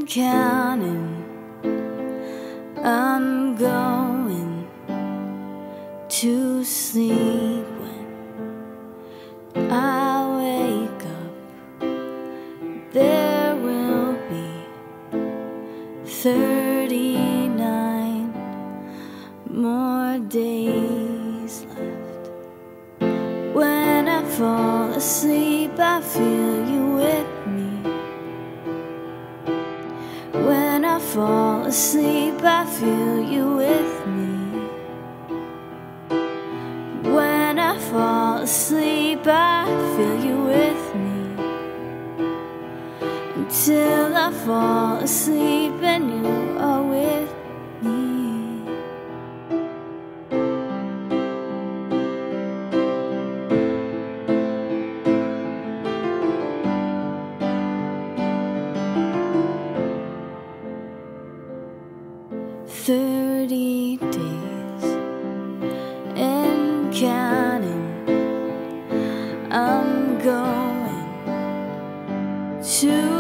counting, I'm going to sleep. When I wake up, there will be 39 more days left. When I fall asleep, I feel you with me. When I fall asleep, I feel you with me. When I fall asleep, I feel you with me. Until I fall asleep and you are with me. 30 days and counting, I'm going to